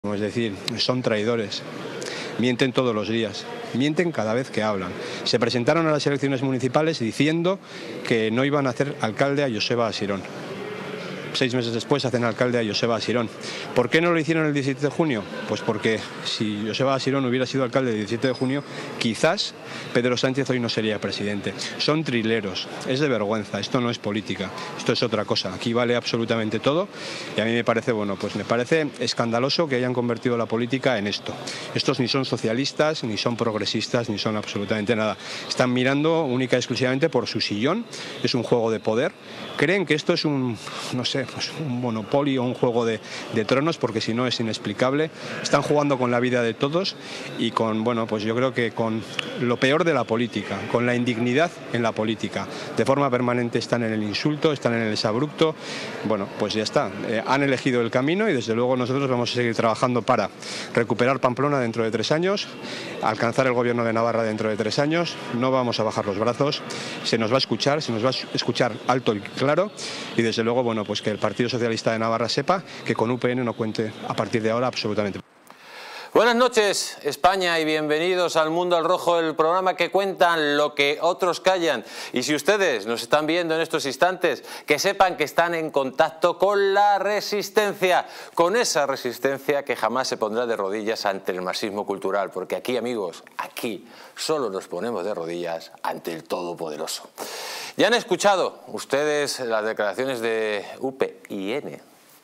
Es decir, son traidores, mienten todos los días, mienten cada vez que hablan. Se presentaron a las elecciones municipales diciendo que no iban a hacer alcalde a Joseba Asirón. 6 meses después hacen alcalde a Joseba Asirón. ¿Por qué no lo hicieron el 17 de junio? Pues porque si Joseba Asirón hubiera sido alcalde el 17 de junio, quizás Pedro Sánchez hoy no sería presidente. Son trileros, es de vergüenza, esto no es política, esto es otra cosa. Aquí vale absolutamente todo y a mí me parece, pues me parece escandaloso que hayan convertido la política en esto. Estos ni son socialistas, ni son progresistas, ni son absolutamente nada. Están mirando única y exclusivamente por su sillón, es un juego de poder. Creen que esto es un monopolio, un juego de tronos, porque si no es inexplicable. Están jugando con la vida de todos y con, pues yo creo que con lo peor de la política, con la indignidad en la política. De forma permanente están en el insulto, están en el exabrupto. Pues ya está. Han elegido el camino y desde luego nosotros vamos a seguir trabajando para recuperar Pamplona dentro de 3 años, alcanzar el gobierno de Navarra dentro de 3 años. No vamos a bajar los brazos, se nos va a escuchar alto y claro y desde luego, pues que el Partido Socialista de Navarra sepa que con UPN no cuente a partir de ahora absolutamente. Buenas noches, España, y bienvenidos al Mundo al Rojo, el programa que cuentan lo que otros callan. Y si ustedes nos están viendo en estos instantes, que sepan que están en contacto con la resistencia, con esa resistencia que jamás se pondrá de rodillas ante el marxismo cultural, porque aquí, amigos, aquí solo nos ponemos de rodillas ante el Todopoderoso. Ya han escuchado ustedes las declaraciones de UPyN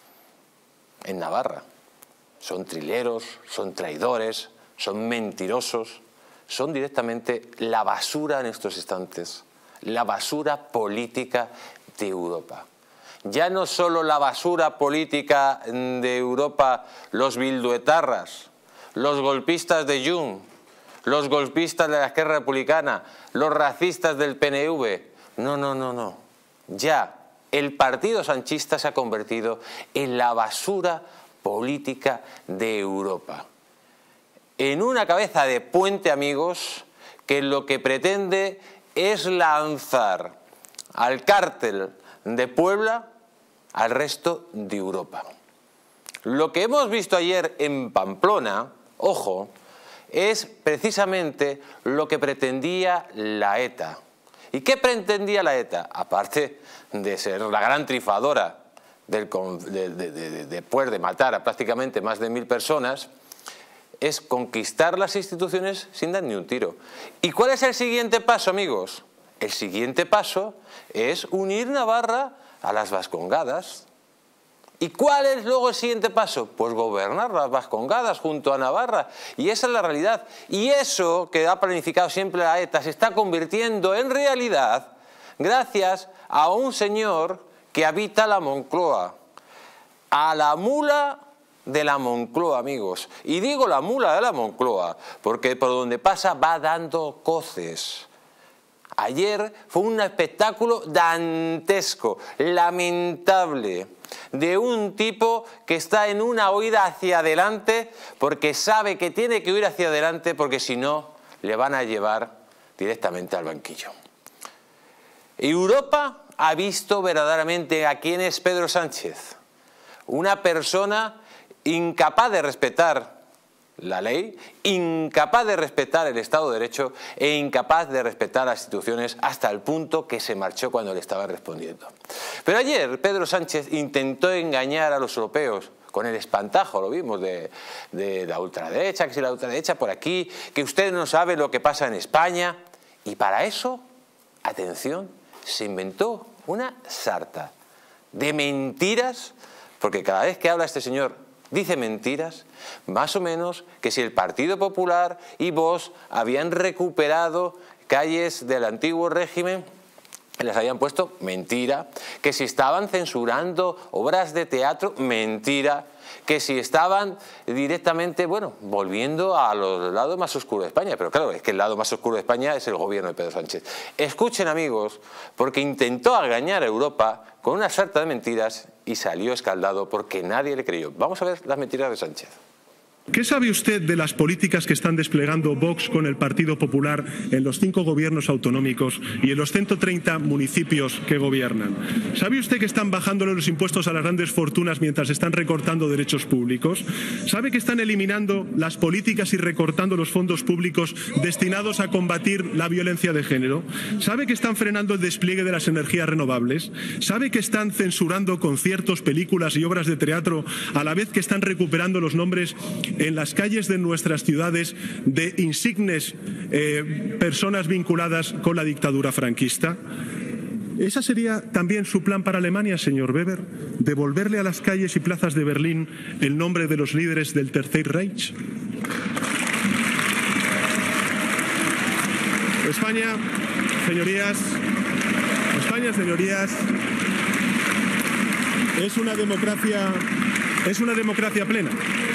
en Navarra. Son trileros, son traidores, son mentirosos, son directamente la basura en estos instantes, la basura política de Europa. Ya no solo la basura política de Europa, los bilduetarras, los golpistas de Jung, los golpistas de la Esquerra Republicana, los racistas del PNV. No. Ya el partido sanchista se ha convertido en la basura política de Europa. En una cabeza de puente, amigos, que lo que pretende es lanzar al cártel de Puebla al resto de Europa. Lo que hemos visto ayer en Pamplona, ojo, es precisamente lo que pretendía la ETA. ¿Y qué pretendía la ETA? Aparte de ser la gran trifadora después de matar a prácticamente más de 1000 personas, es conquistar las instituciones sin dar ni un tiro. ¿Y cuál es el siguiente paso, amigos? El siguiente paso es unir Navarra a las Vascongadas. ¿Y cuál es luego el siguiente paso? Pues gobernar las Vascongadas junto a Navarra. Y esa es la realidad. Y eso que ha planificado siempre la ETA se está convirtiendo en realidad gracias a un señor que habita la Moncloa, a la mula de la Moncloa, amigos. Y digo la mula de la Moncloa porque por donde pasa va dando coces. Ayer fue un espectáculo dantesco, lamentable, de un tipo que está en una huida hacia adelante porque sabe que tiene que huir hacia adelante porque si no le van a llevar directamente al banquillo. Europa ha visto verdaderamente a quién es Pedro Sánchez. Una persona incapaz de respetar la ley, incapaz de respetar el Estado de Derecho e incapaz de respetar las instituciones hasta el punto que se marchó cuando le estaba respondiendo. Pero ayer Pedro Sánchez intentó engañar a los europeos con el espantajo, lo vimos, de la ultraderecha, que si la ultraderecha por aquí, que usted no sabe lo que pasa en España. Y para eso, atención, se inventó una sarta de mentiras, porque cada vez que habla este señor dice mentiras, más o menos que si el Partido Popular y Vox habían recuperado calles del antiguo régimen, les habían puesto mentira, que si estaban censurando obras de teatro, mentira, que si estaban directamente, volviendo a los lados más oscuros de España. Pero claro, es que el lado más oscuro de España es el gobierno de Pedro Sánchez. Escuchen, amigos, porque intentó engañar a Europa con una sarta de mentiras y salió escaldado porque nadie le creyó. Vamos a ver las mentiras de Sánchez. ¿Qué sabe usted de las políticas que están desplegando Vox con el Partido Popular en los 5 gobiernos autonómicos y en los 130 municipios que gobiernan? ¿Sabe usted que están bajándole los impuestos a las grandes fortunas mientras están recortando derechos públicos? ¿Sabe que están eliminando las políticas y recortando los fondos públicos destinados a combatir la violencia de género? ¿Sabe que están frenando el despliegue de las energías renovables? ¿Sabe que están censurando conciertos, películas y obras de teatro a la vez que están recuperando los nombres en las calles de nuestras ciudades de insignes personas vinculadas con la dictadura franquista? ¿Ese sería también su plan para Alemania, señor Weber? ¿Devolverle a las calles y plazas de Berlín el nombre de los líderes del Tercer Reich? España, señorías, es una democracia plena.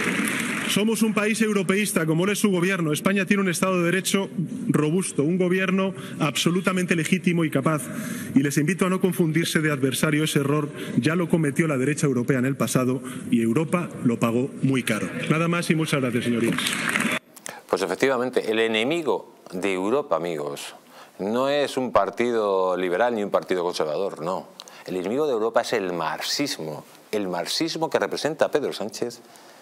Somos un país europeísta, como lo es su gobierno. España tiene un Estado de Derecho robusto, un gobierno absolutamente legítimo y capaz. Y les invito a no confundirse de adversario. Ese error ya lo cometió la derecha europea en el pasado y Europa lo pagó muy caro. Nada más y muchas gracias, señorías. Pues efectivamente, el enemigo de Europa, amigos, no es un partido liberal ni un partido conservador, no. El enemigo de Europa es el marxismo que representa a Pedro Sánchez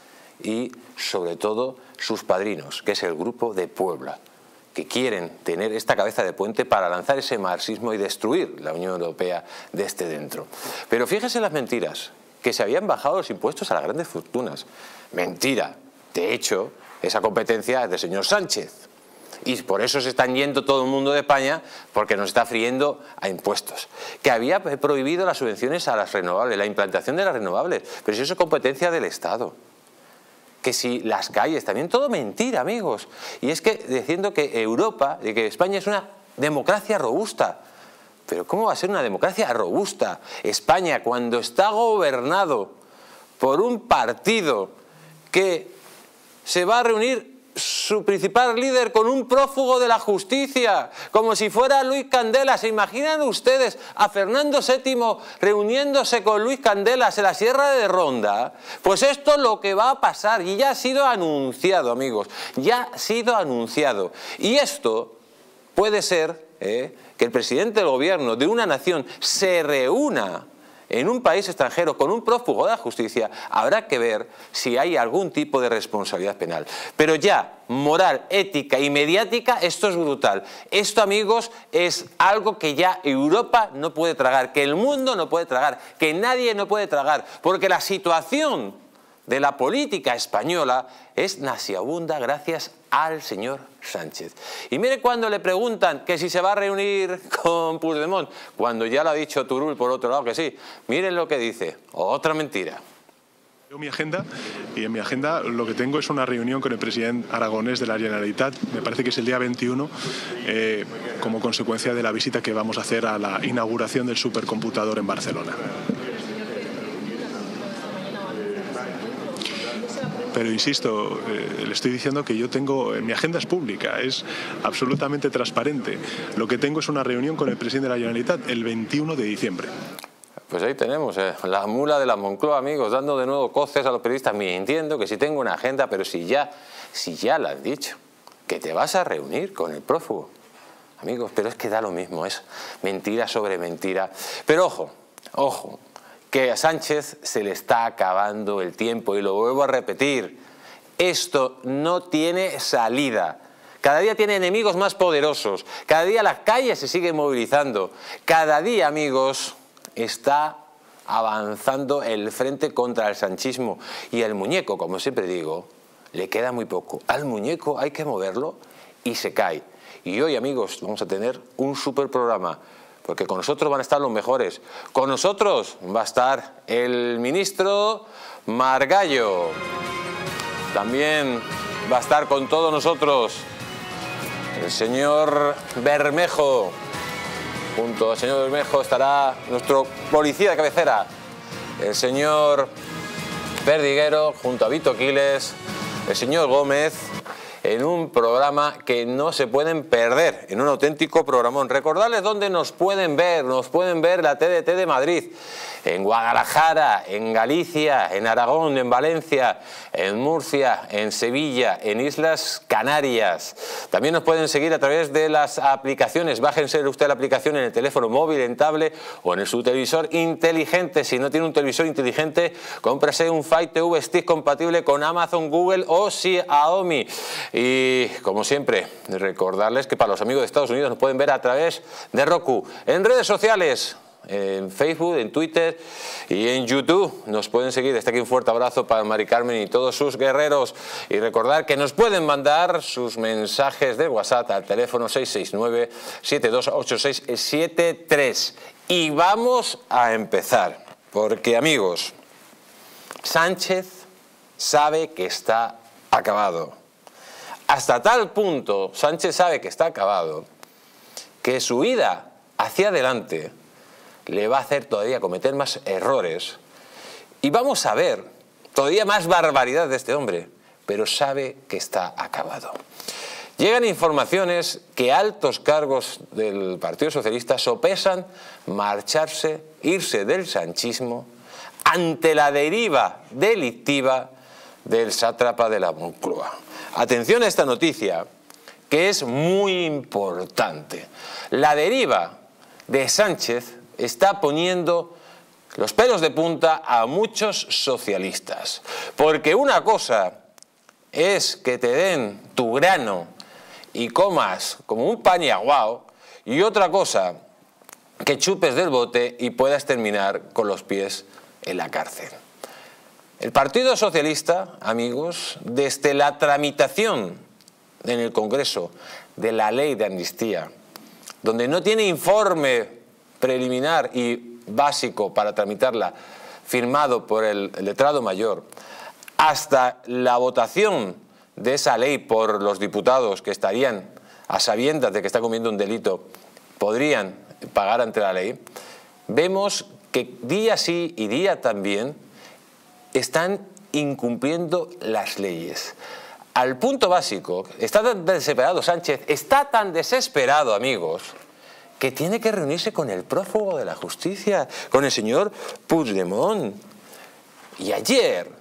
y sobre todo sus padrinos, que es el Grupo de Puebla, que quieren tener esta cabeza de puente para lanzar ese marxismo y destruir la Unión Europea desde dentro. Pero fíjese en las mentiras, que se habían bajado los impuestos a las grandes fortunas. Mentira. De hecho, esa competencia es del señor Sánchez. Y por eso se están yendo todo el mundo de España, porque nos está friendo a impuestos. Que había prohibido las subvenciones a las renovables, la implantación de las renovables, pero si eso es competencia del Estado. Que si las calles, también todo mentira, amigos. Y es que diciendo que Europa, y que España es una democracia robusta. Pero ¿cómo va a ser una democracia robusta? España, cuando está gobernado por un partido que se va a reunir su principal líder con un prófugo de la justicia, como si fuera Luis Candelas. ¿Se imaginan ustedes a Fernando VII reuniéndose con Luis Candelas en la Sierra de Ronda? Pues esto es lo que va a pasar y ya ha sido anunciado, amigos, ya ha sido anunciado. Y esto puede ser que el presidente del gobierno de una nación se reúna en un país extranjero con un prófugo de la justicia. Habrá que ver si hay algún tipo de responsabilidad penal. Pero ya, moral, ética y mediática, esto es brutal. Esto, amigos, es algo que ya Europa no puede tragar, que el mundo no puede tragar, que nadie no puede tragar, porque la situación de la política española es nauseabunda gracias al señor Sánchez. Y mire cuando le preguntan que si se va a reunir con Puigdemont, cuando ya lo ha dicho Turull por otro lado que sí, miren lo que dice, otra mentira. Mi agenda, y en mi agenda lo que tengo es una reunión con el presidente aragonés de la Generalitat, me parece que es el día 21, como consecuencia de la visita que vamos a hacer a la inauguración del supercomputador en Barcelona. Pero insisto, le estoy diciendo que yo tengo, mi agenda es pública, es absolutamente transparente. Lo que tengo es una reunión con el presidente de la Generalitat el 21 de diciembre. Pues ahí tenemos, la mula de la Moncloa, amigos, dando de nuevo coces a los periodistas. Me entiendo que sí tengo una agenda, pero si ya lo has dicho, que te vas a reunir con el prófugo. Amigos, pero es que da lo mismo, es mentira sobre mentira. Pero ojo, ojo, que a Sánchez se le está acabando el tiempo y lo vuelvo a repetir, esto no tiene salida. Cada día tiene enemigos más poderosos, cada día las calles se siguen movilizando, cada día, amigos, está avanzando el frente contra el sanchismo y el muñeco, como siempre digo, le queda muy poco. Al muñeco hay que moverlo y se cae. Y hoy, amigos, vamos a tener un super programa, porque con nosotros van a estar los mejores. Con nosotros va a estar el ministro Margallo. También va a estar con todos nosotros el señor Bermejo. Junto al señor Bermejo estará nuestro policía de cabecera, el señor Perdiguero, junto a Vito Quiles, el señor Gómez, en un programa que no se pueden perder, en un auténtico programón. Recordarles dónde nos pueden ver la TDT de Madrid, en Guadalajara, en Galicia, en Aragón, en Valencia, en Murcia, en Sevilla, en Islas Canarias. También nos pueden seguir a través de las aplicaciones. Bájense usted la aplicación en el teléfono móvil, en tablet o en su televisor inteligente. Si no tiene un televisor inteligente, cómprese un Fire TV Stick compatible con Amazon, Google o Xiaomi. Y como siempre, recordarles que para los amigos de Estados Unidos nos pueden ver a través de Roku. En redes sociales, en Facebook, en Twitter y en YouTube nos pueden seguir. Desde aquí un fuerte abrazo para Mari Carmen y todos sus guerreros. Y recordar que nos pueden mandar sus mensajes de WhatsApp al teléfono 669-728673. Y vamos a empezar, porque amigos, Sánchez sabe que está acabado. Hasta tal punto Sánchez sabe que está acabado que su ida hacia adelante le va a hacer todavía cometer más errores y vamos a ver todavía más barbaridad de este hombre, pero sabe que está acabado. Llegan informaciones que altos cargos del Partido Socialista sopesan marcharse, irse del sanchismo ante la deriva delictiva del sátrapa de la Moncloa. Atención a esta noticia, que es muy importante. La deriva de Sánchez está poniendo los pelos de punta a muchos socialistas. Porque una cosa es que te den tu grano y comas como un pan y aguao, y otra cosa que chupes del bote y puedas terminar con los pies en la cárcel. El Partido Socialista, amigos, desde la tramitación en el Congreso de la ley de amnistía, donde no tiene informe preliminar y básico para tramitarla, firmado por el letrado mayor, hasta la votación de esa ley por los diputados que estarían a sabiendas de que está cometiendo un delito, podrían pagar ante la ley, vemos que día sí y día también están incumpliendo las leyes. Al punto básico, está tan desesperado Sánchez, está tan desesperado, amigos, que tiene que reunirse con el prófugo de la justicia, con el señor Puigdemont. Y ayer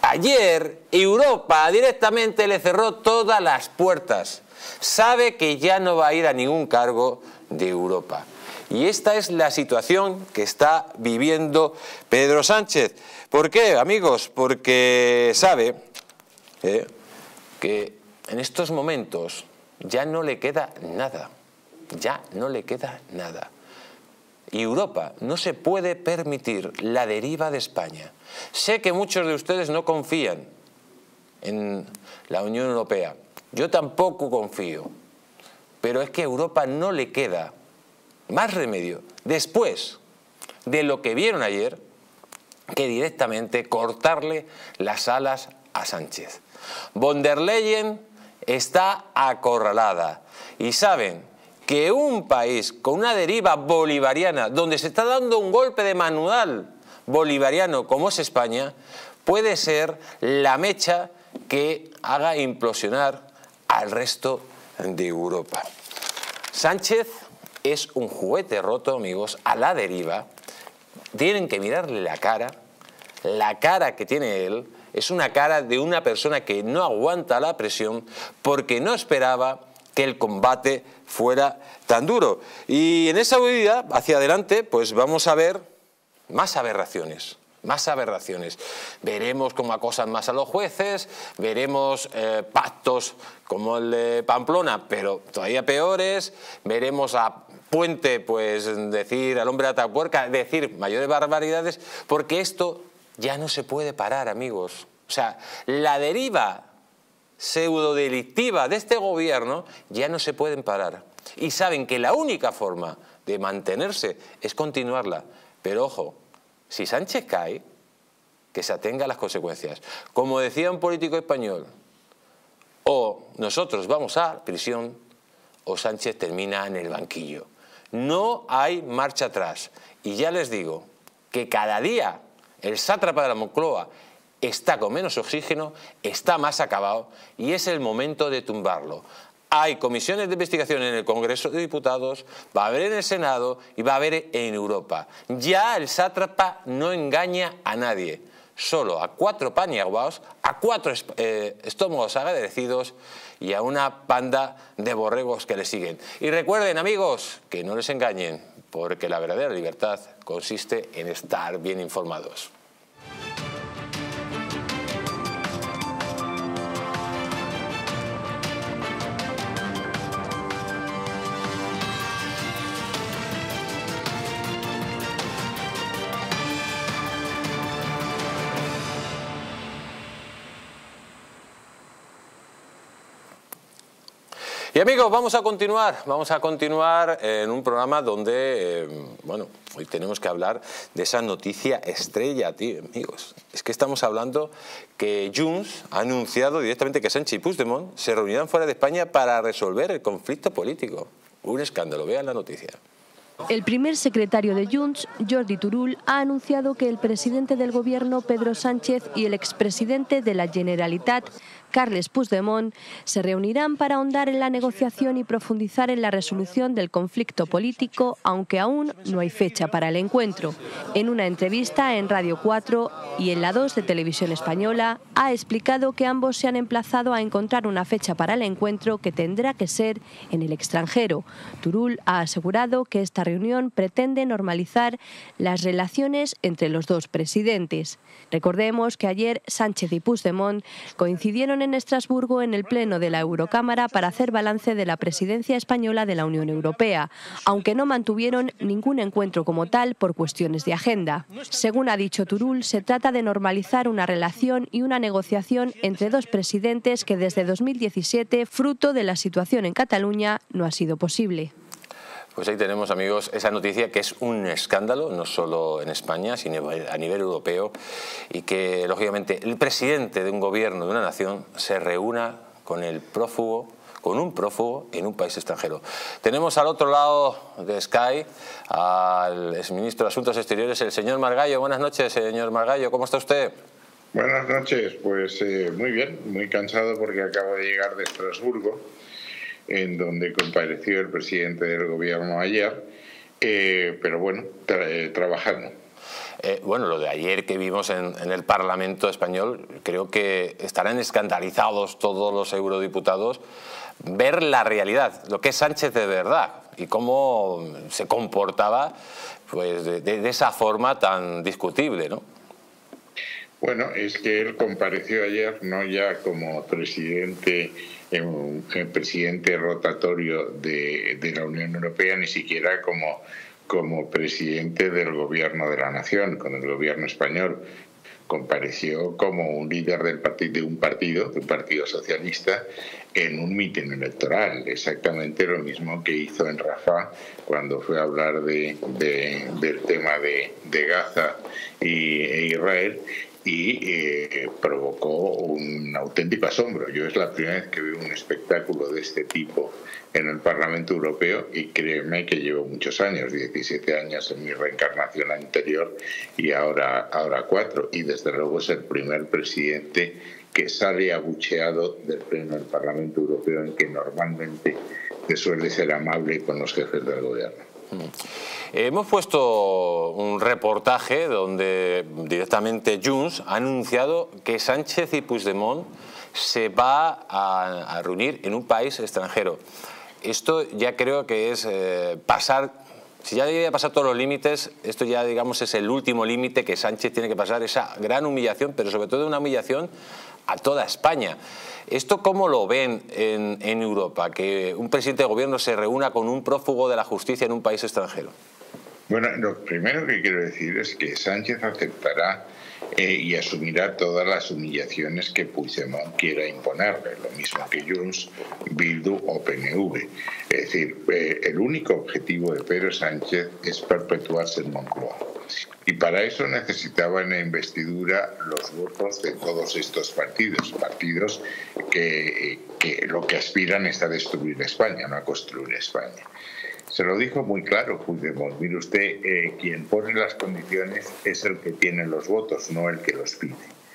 Europa directamente le cerró todas las puertas. Sabe que ya no va a ir a ningún cargo de Europa. Y esta es la situación que está viviendo Pedro Sánchez. ¿Por qué, amigos? Porque sabe que en estos momentos ya no le queda nada. Ya no le queda nada. Y Europa no se puede permitir la deriva de España. Sé que muchos de ustedes no confían en la Unión Europea. Yo tampoco confío. Pero es que a Europa no le queda más remedio, después de lo que vieron ayer, que directamente cortarle las alas a Sánchez. Von der Leyen está acorralada y saben que un país con una deriva bolivariana, donde se está dando un golpe de manual bolivariano como es España, puede ser la mecha que haga implosionar al resto de Europa. Sánchez es un juguete roto, amigos, a la deriva. Tienen que mirarle la cara que tiene él es una cara de una persona que no aguanta la presión porque no esperaba que el combate fuera tan duro. Y en esa huida hacia adelante, pues vamos a ver más aberraciones. Más aberraciones. Veremos cómo acosan más a los jueces, veremos pactos como el de Pamplona, pero todavía peores, veremos a Puente, pues decir al hombre de Atapuerca, decir mayores barbaridades, porque esto ya no se puede parar, amigos. O sea, la deriva pseudodelictiva de este gobierno ya no se pueden parar. Y saben que la única forma de mantenerse es continuarla. Pero ojo, si Sánchez cae, que se atenga a las consecuencias. Como decía un político español, o nosotros vamos a prisión o Sánchez termina en el banquillo. No hay marcha atrás. Y ya les digo que cada día el sátrapa de la Moncloa está con menos oxígeno, está más acabado y es el momento de tumbarlo. Hay comisiones de investigación en el Congreso de Diputados, va a haber en el Senado y va a haber en Europa. Ya el sátrapa no engaña a nadie, solo a 4 paniaguaos, a 4 estómagos agradecidos y a una panda de borregos que le siguen. Y recuerden, amigos, que no les engañen, porque la verdadera libertad consiste en estar bien informados. Y amigos, vamos a continuar en un programa donde, bueno, hoy tenemos que hablar de esa noticia estrella, tío, amigos. Es que estamos hablando que Junts ha anunciado directamente que Sánchez y Puigdemont se reunirán fuera de España para resolver el conflicto político. Un escándalo, vean la noticia. El primer secretario de Junts, Jordi Turull, ha anunciado que el presidente del gobierno, Pedro Sánchez, y el expresidente de la Generalitat, Carles Puigdemont, se reunirán para ahondar en la negociación y profundizar en la resolución del conflicto político, aunque aún no hay fecha para el encuentro. En una entrevista en Radio 4 y en la 2 de Televisión Española, ha explicado que ambos se han emplazado a encontrar una fecha para el encuentro que tendrá que ser en el extranjero. Turull ha asegurado que esta reunión pretende normalizar las relaciones entre los dos presidentes. Recordemos que ayer Sánchez y Puigdemont coincidieron en Estrasburgo en el Pleno de la Eurocámara para hacer balance de la presidencia española de la Unión Europea, aunque no mantuvieron ningún encuentro como tal por cuestiones de agenda. Según ha dicho Turull, se trata de normalizar una relación y una negociación entre dos presidentes que desde 2017, fruto de la situación en Cataluña, no ha sido posible. Pues ahí tenemos, amigos, esa noticia que es un escándalo, no solo en España, sino a nivel europeo, y que, lógicamente, el presidente de un gobierno, de una nación, se reúna con un prófugo en un país extranjero. Tenemos al otro lado de Sky al exministro de Asuntos Exteriores, el señor Margallo. Buenas noches, señor Margallo, ¿cómo está usted? Buenas noches, pues muy bien, muy cansado porque acabo de llegar de Estrasburgo, en donde compareció el presidente del gobierno ayer, pero bueno, trabajando. Bueno, lo de ayer que vimos en el Parlamento español, creo que estarán escandalizados todos los eurodiputados ver la realidad, lo que es Sánchez de verdad y cómo se comportaba pues de esa forma tan discutible, ¿no? Bueno, es que él compareció ayer no ya como presidente rotatorio de la Unión Europea, ni siquiera como presidente del gobierno de la nación, con el gobierno español. Compareció como un líder de un partido socialista, en un mitin electoral, exactamente lo mismo que hizo en Rafah cuando fue a hablar del tema de Gaza e Israel, y provocó un auténtico asombro. Yo es la primera vez que veo un espectáculo de este tipo en el Parlamento Europeo, y créeme que llevo muchos años, 17 años en mi reencarnación anterior y ahora 4, y desde luego es el primer presidente que sale abucheado del Pleno del Parlamento Europeo, en que normalmente se suele ser amable con los jefes del gobierno. Hemos puesto un reportaje donde directamente Junts ha anunciado que Sánchez y Puigdemont se va a reunir en un país extranjero. Esto ya creo que es pasar, si ya debía pasar todos los límites, esto ya digamos es el último límite que Sánchez tiene que pasar, esa gran humillación, pero sobre todo una humillación a toda España. ¿Esto cómo lo ven en Europa, que un presidente de gobierno se reúna con un prófugo de la justicia en un país extranjero? Bueno, lo primero que quiero decir es que Sánchez aceptará y asumirá todas las humillaciones que Puigdemont quiera imponerle, lo mismo que Junts, Bildu o PNV. Es decir, el único objetivo de Pedro Sánchez es perpetuarse en Moncloa. Y para eso necesitaba en la investidura los votos de todos estos partidos que lo que aspiran es a destruir España, no a construir España. Se lo dijo muy claro Puigdemont: mire usted, quien pone las condiciones es el que tiene los votos, no el que los pide.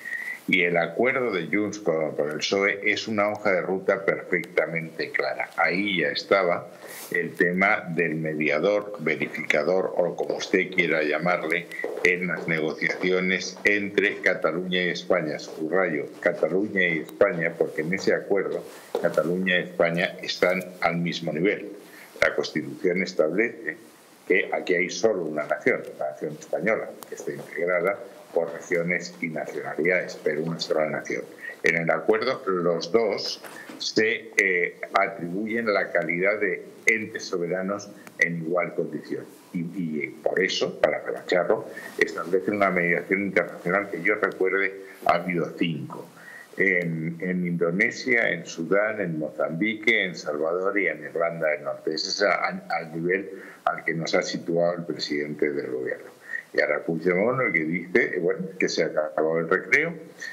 Y el acuerdo de Junts con el PSOE es una hoja de ruta perfectamente clara. Ahí ya estaba el tema del mediador, verificador o como usted quiera llamarle, en las negociaciones entre Cataluña y España. Subrayo, Cataluña y España, porque en ese acuerdo Cataluña y España están al mismo nivel. La Constitución establece que aquí hay solo una nación, la nación española, que está integrada por regiones y nacionalidades, pero una sola nación. En el acuerdo los dos se atribuyen la calidad de entes soberanos en igual condición. Y por eso, para rebacharlo, establecen una mediación internacional que yo recuerde ha habido 5. En Indonesia, en Sudán, en Mozambique, en Salvador y en Irlanda del Norte. Ese es al nivel al que nos ha situado el presidente del gobierno. Y ahora Puigdemont, el que dice que se ha acabado el recreo,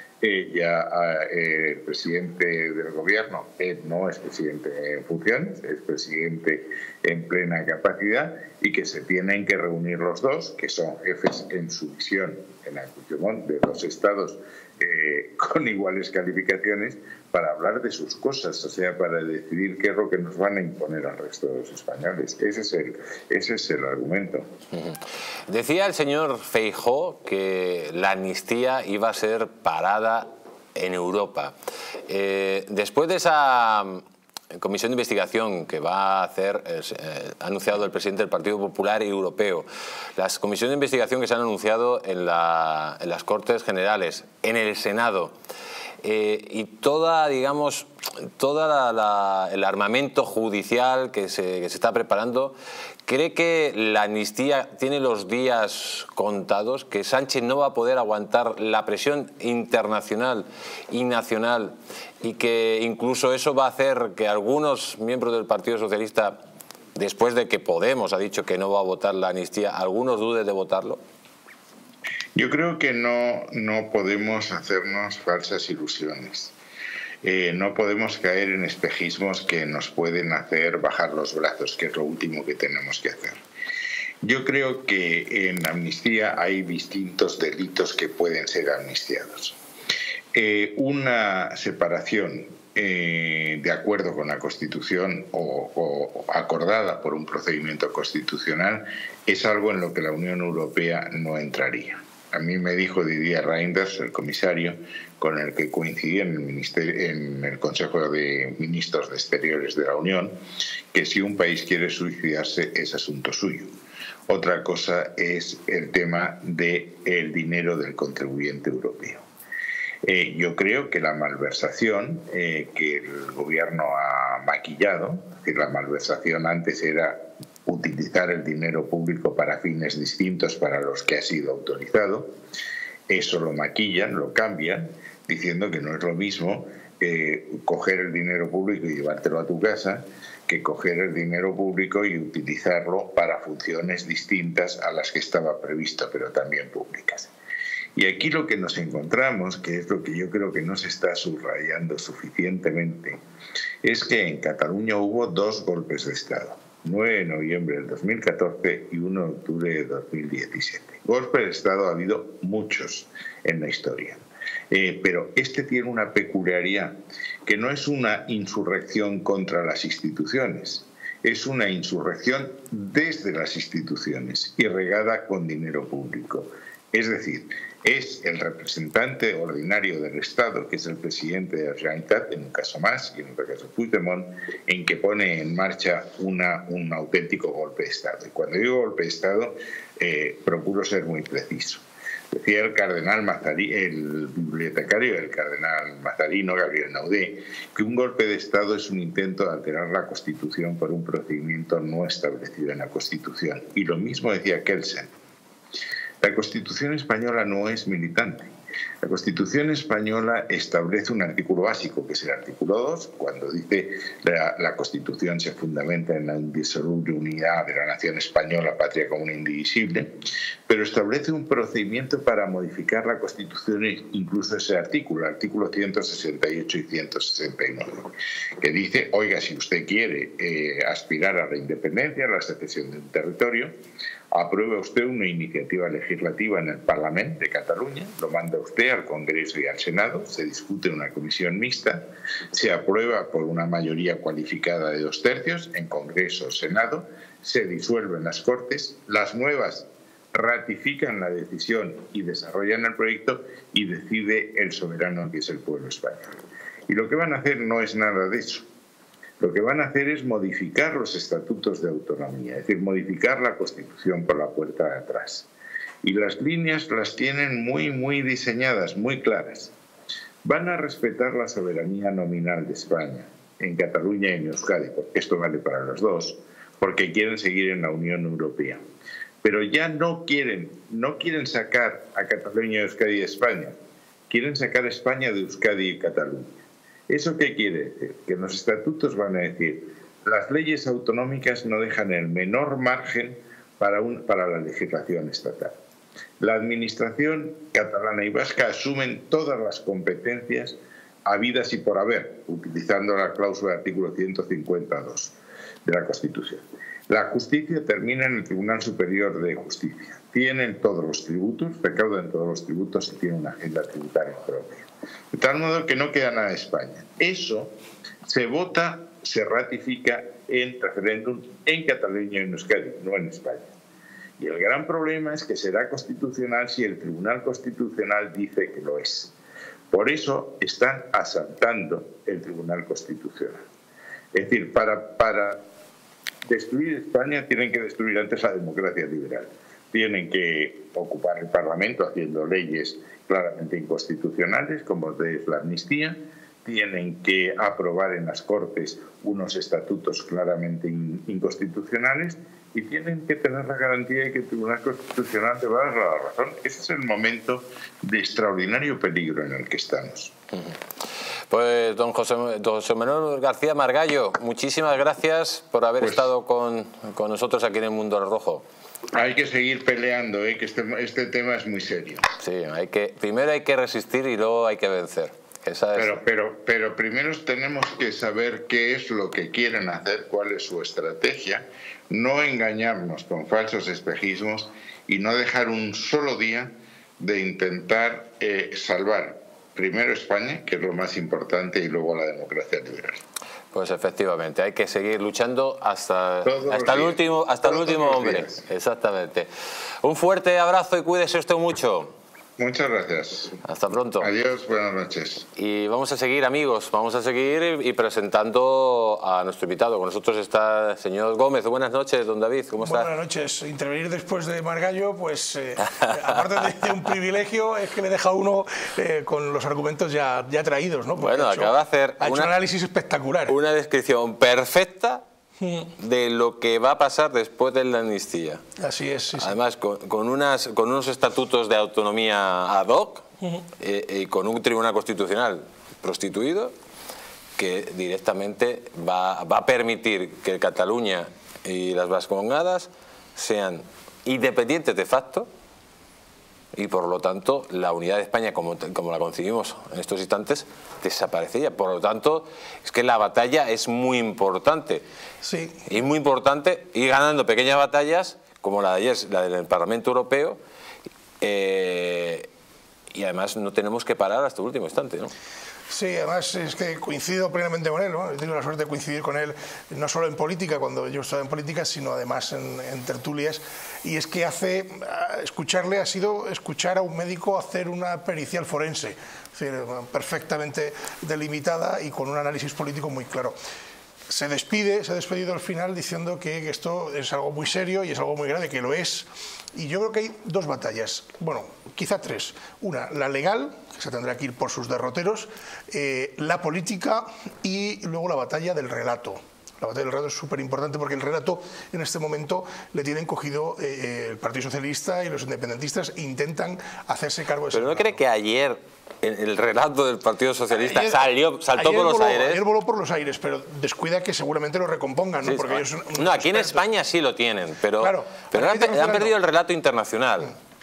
el presidente del gobierno no es presidente en funciones, es presidente en plena capacidad y que se tienen que reunir los dos, que son jefes en su visión, en el Puigdemont, de los estados con iguales calificaciones, para hablar de sus cosas, o sea, para decidir qué es lo que nos van a imponer al resto de los españoles. Ese es el argumento. Decía el señor Feijóo que la amnistía iba a ser parada en Europa. Después de esa comisión de investigación que va a hacer, ha anunciado el presidente del Partido Popular Europeo, las comisiones de investigación que se han anunciado en las Cortes Generales, en el Senado, y toda, digamos, el armamento judicial que se está preparando, ¿cree que la amnistía tiene los días contados, que Sánchez no va a poder aguantar la presión internacional y nacional y que incluso eso va a hacer que algunos miembros del Partido Socialista, después de que Podemos ha dicho que no va a votar la amnistía, algunos duden de votarlo? Yo creo que no podemos hacernos falsas ilusiones. No podemos caer en espejismos que nos pueden hacer bajar los brazos, que es lo último que tenemos que hacer. Yo creo que en amnistía hay distintos delitos que pueden ser amnistiados. Una separación de acuerdo con la Constitución o acordada por un procedimiento constitucional es algo en lo que la Unión Europea no entraría. A mí me dijo Didier Reynders, el comisario, con el que coincidí en el Consejo de Ministros de Exteriores de la Unión, que si un país quiere suicidarse es asunto suyo. Otra cosa es el tema del dinero del contribuyente europeo. Yo creo que la malversación que el gobierno ha maquillado, que la malversación antes era utilizar el dinero público para fines distintos para los que ha sido autorizado, eso lo maquillan, lo cambian, diciendo que no es lo mismo coger el dinero público y llevártelo a tu casa que coger el dinero público y utilizarlo para funciones distintas a las que estaba previsto, pero también públicas. Y aquí lo que nos encontramos, que es lo que yo creo que no se está subrayando suficientemente, es que en Cataluña hubo 2 golpes de Estado, 9 de noviembre del 2014 y 1 de octubre de 2017. Golpes de Estado ha habido muchos en la historia, pero este tiene una peculiaridad, que no es una insurrección contra las instituciones, es una insurrección desde las instituciones y regada con dinero público. Es decir, es el representante ordinario del Estado, que es el presidente de la Generalitat, en un caso más, y en otro caso Puigdemont, en que pone en marcha un auténtico golpe de Estado. Y cuando digo golpe de Estado, procuro ser muy preciso. Decía el cardenal Mazarín, el bibliotecario del cardenal Mazarino, Gabriel Naudé, que un golpe de Estado es un intento de alterar la Constitución por un procedimiento no establecido en la Constitución. Y lo mismo decía Kelsen. La Constitución española no es militante. La Constitución española establece un artículo básico, que es el artículo 2, cuando dice la Constitución se fundamenta en la indisoluble unidad de la nación española, patria común e indivisible, pero establece un procedimiento para modificar la Constitución, incluso ese artículo, el artículo 168 y 169, que dice, oiga, si usted quiere aspirar a la independencia, a la secesión de un territorio, Aprueba usted una iniciativa legislativa en el Parlamento de Cataluña, lo manda usted al Congreso y al Senado, se discute en una comisión mixta, se aprueba por una mayoría cualificada de 2/3 en Congreso o Senado, se disuelven las Cortes, las nuevas ratifican la decisión y desarrollan el proyecto y decide el soberano, que es el pueblo español. Y lo que van a hacer no es nada de eso. Lo que van a hacer es modificar los estatutos de autonomía, es decir, modificar la Constitución por la puerta de atrás. Y las líneas las tienen muy diseñadas, muy claras. Van a respetar la soberanía nominal de España en Cataluña y en Euskadi, porque esto vale para los dos, porque quieren seguir en la Unión Europea. Pero ya no quieren sacar a Cataluña y Euskadi de España, quieren sacar a España de Euskadi y Cataluña. ¿Eso qué quiere decir? Que en los estatutos van a decir, las leyes autonómicas no dejan el menor margen para la legislación estatal. La administración catalana y vasca asumen todas las competencias habidas y por haber, utilizando la cláusula del artículo 152 de la Constitución. La justicia termina en el Tribunal Superior de Justicia. Tienen todos los tributos, recaudan todos los tributos y tienen una agenda tributaria propia. De tal modo que no queda nada de España. Eso se vota, se ratifica en referéndum en Cataluña y en Euskadi, no en España. Y el gran problema es que será constitucional si el Tribunal Constitucional dice que lo es. Por eso están asaltando el Tribunal Constitucional. Es decir, para destruir España tienen que destruir antes la democracia liberal. Tienen que ocupar el Parlamento haciendo leyes claramente inconstitucionales, como es la amnistía. Tienen que aprobar en las Cortes unos estatutos claramente inconstitucionales y tienen que tener la garantía de que el Tribunal Constitucional te va a dar la razón. Ese es el momento de extraordinario peligro en el que estamos. Pues don José Manuel García Margallo, muchísimas gracias por haber estado con nosotros aquí en el Mundo al Rojo. Hay que seguir peleando, que este tema es muy serio. Sí, primero hay que resistir y luego hay que vencer. Pero primero tenemos que saber qué es lo que quieren hacer, cuál es su estrategia, no engañarnos con falsos espejismos y no dejar un solo día de intentar salvar primero España, que es lo más importante, y luego la democracia liberal. Pues efectivamente, hay que seguir luchando hasta el último hombre. Días. Exactamente. Un fuerte abrazo y cuídese usted mucho. Muchas gracias. Hasta pronto. Adiós, buenas noches. Y vamos a seguir, amigos, vamos a seguir y presentando a nuestro invitado. Con nosotros está el señor Gómez. Buenas noches, don David, ¿cómo está? Buenas noches. Intervenir después de Margallo, pues aparte de un privilegio, es que le deja a uno con los argumentos ya traídos, ¿no? Porque acaba de hacer un análisis espectacular. Una descripción perfecta de lo que va a pasar después de la amnistía. Así es, sí. Además, con unos estatutos de autonomía ad hoc y con un tribunal constitucional prostituido que directamente va a permitir que Cataluña y las Vascongadas sean independientes de facto y por lo tanto la unidad de España como la concebimos en estos instantes desaparecería. Por lo tanto es que la batalla es muy importante. Sí. Es muy importante ir ganando pequeñas batallas como la de ayer, la del Parlamento Europeo, y además no tenemos que parar hasta el último instante, ¿no? Sí, además es que coincido plenamente con él, ¿no? He tenido la suerte de coincidir con él no solo en política, cuando yo estaba en política, sino además en tertulias, y es que escucharle ha sido escuchar a un médico hacer una pericial forense, es decir, perfectamente delimitada y con un análisis político muy claro. Se ha despedido al final diciendo que esto es algo muy serio y es algo muy grave, que lo es. Y yo creo que hay dos batallas, bueno, quizá tres. Una, la legal, que se tendrá que ir por sus derroteros, la política y luego la batalla del relato. La batalla del relato es súper importante porque el relato en este momento le tienen cogido el Partido Socialista y los independentistas intentan hacerse cargo de ese ¿Pero no relato. cree que ayer el relato del Partido Socialista saltó por los aires? Ayer voló por los aires, pero descuida que seguramente lo recompongan, ¿no? Sí, porque ellos no, aquí en España sí lo tienen, pero, claro, pero han perdido el relato internacional.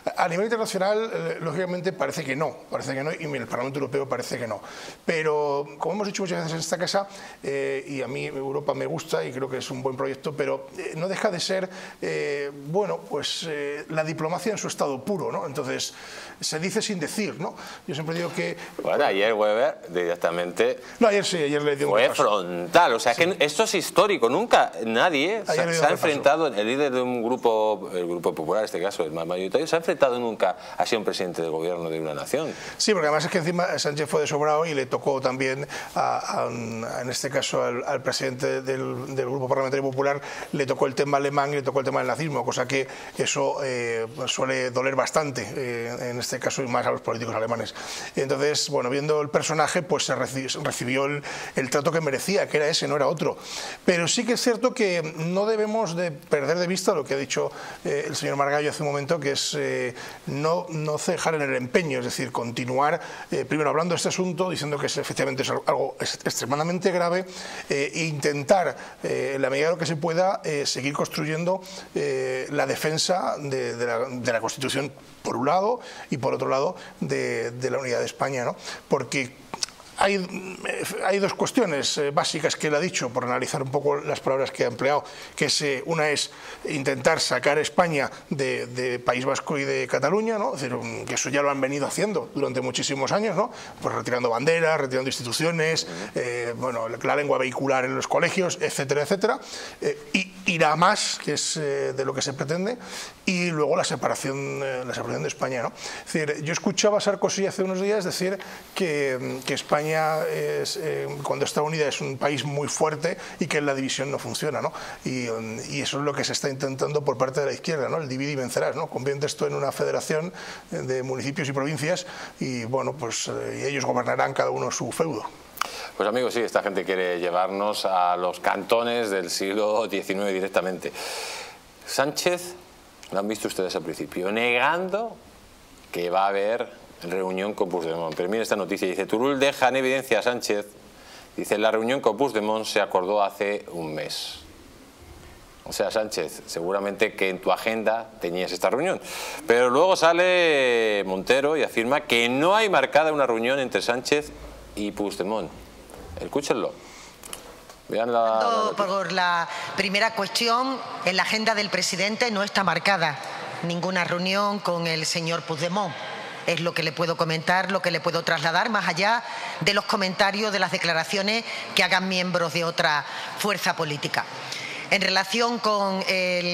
A nivel internacional, lógicamente, parece que no, y en el Parlamento Europeo parece que no. Pero, como hemos dicho muchas veces en esta casa, y a mí Europa me gusta y creo que es un buen proyecto, pero no deja de ser, bueno, pues la diplomacia en su estado puro, ¿no? Entonces, se dice sin decir, ¿no? Yo siempre digo que... Bueno, ayer Weber directamente... No, ayer sí, ayer le dio un fue repaso. frontal, o sea, que esto es histórico, nunca nadie se ha enfrentado, el líder de un grupo, el Grupo Popular en este caso, el más mayoritario, se ha enfrentado nunca a ser un presidente del gobierno de una nación. Sí, porque además es que encima Sánchez fue de sobrado y le tocó también, en este caso al presidente del Grupo Parlamentario Popular, le tocó el tema alemán y le tocó el tema del nazismo, cosa que eso suele doler bastante, en este caso, y más a los políticos alemanes. Entonces, bueno, viendo el personaje, pues se recibió el trato que merecía, que era ese, no era otro. Pero sí que es cierto que no debemos de perder de vista lo que ha dicho el señor Margallo hace un momento, que es no cejar en el empeño, es decir, continuar primero hablando de este asunto, diciendo que efectivamente es algo extremadamente grave, e intentar, en la medida de lo que se pueda, seguir construyendo la defensa de la Constitución, por un lado, y por otro lado de la unidad de España, ¿no? Porque hay dos cuestiones básicas que él ha dicho, por analizar un poco las palabras que ha empleado, que es, una es intentar sacar a España de País Vasco y de Cataluña, ¿no? Es decir, que eso ya lo han venido haciendo durante muchísimos años, ¿no? Pues retirando banderas, retirando instituciones, bueno, la lengua vehicular en los colegios, etcétera, etcétera, y irá más, que es de lo que se pretende, y luego la separación de España, ¿no? Es decir, yo escuchaba a Sarkozy hace unos días decir que España cuando está unida es un país muy fuerte y que la división no funciona, ¿no? Y eso es lo que se está intentando por parte de la izquierda, ¿no? El divide y vencerás, ¿no? Convierte esto en una federación de municipios y provincias y, bueno, pues y ellos gobernarán cada uno su feudo. Pues amigos, sí, esta gente quiere llevarnos a los cantones del siglo XIX directamente. Sánchez, lo han visto ustedes al principio, negando que va a haber reunión con Puigdemont. Pero mira esta noticia, dice: Turull deja en evidencia a Sánchez, dice: la reunión con Puigdemont se acordó hace un mes. O sea, Sánchez, seguramente que en tu agenda tenías esta reunión. Pero luego sale Montero y afirma que no hay marcada una reunión entre Sánchez y Puigdemont. Escúchenlo. Vean Por la primera cuestión, en la agenda del presidente no está marcada ninguna reunión con el señor Puigdemont. Es lo que le puedo comentar, lo que le puedo trasladar, más allá de los comentarios, de las declaraciones que hagan miembros de otra fuerza política. En relación con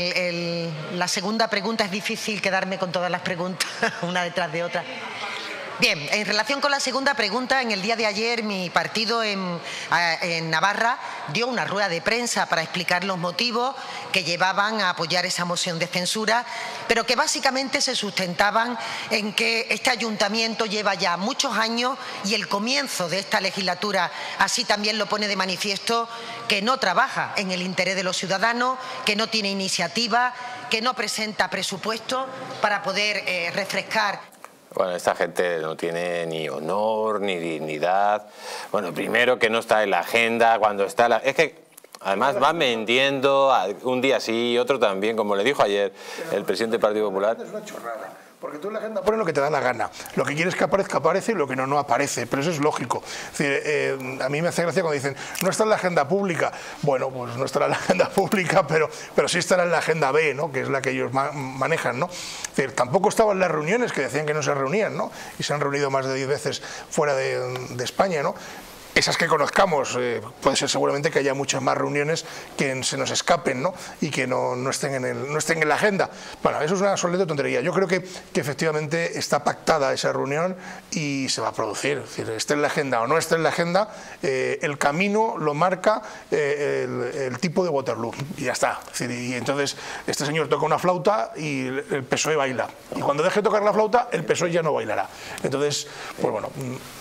la segunda pregunta, es difícil quedarme con todas las preguntas una detrás de otra. Bien, en relación con la segunda pregunta, en el día de ayer mi partido en Navarra dio una rueda de prensa para explicar los motivos que llevaban a apoyar esa moción de censura, pero que básicamente se sustentaban en que este ayuntamiento lleva ya muchos años y el comienzo de esta legislatura así también lo pone de manifiesto, que no trabaja en el interés de los ciudadanos, que no tiene iniciativa, que no presenta presupuesto para poder refrescar. Bueno, esta gente no tiene ni honor, ni dignidad. Bueno, primero que no está en la agenda, cuando está es que además van vendiendo un día sí, otro también, como le dijo ayer el presidente del Partido Popular. Es una chorrada. Porque tú en la agenda pones lo que te da la gana. Lo que quieres que aparezca, aparece, y lo que no, no aparece. Pero eso es lógico. Es decir, a mí me hace gracia cuando dicen, no está en la agenda pública. Bueno, pues no estará en la agenda pública, pero sí estará en la agenda B, ¿no? Que es la que ellos manejan, ¿no? Es decir, tampoco estaban las reuniones que decían que no se reunían, ¿no? Y se han reunido más de 10 veces fuera de España, ¿no? Esas que conozcamos, puede ser seguramente que haya muchas más reuniones que se nos escapen, ¿no? Y que no estén en la agenda. Bueno, eso es una soleta tontería. Yo creo que efectivamente está pactada esa reunión y se va a producir. Es decir, esté en la agenda o no esté en la agenda, el camino lo marca el tipo de Waterloo y ya está. Es decir, y entonces este señor toca una flauta y el PSOE baila. Y cuando deje de tocar la flauta, el PSOE ya no bailará. Entonces, pues bueno...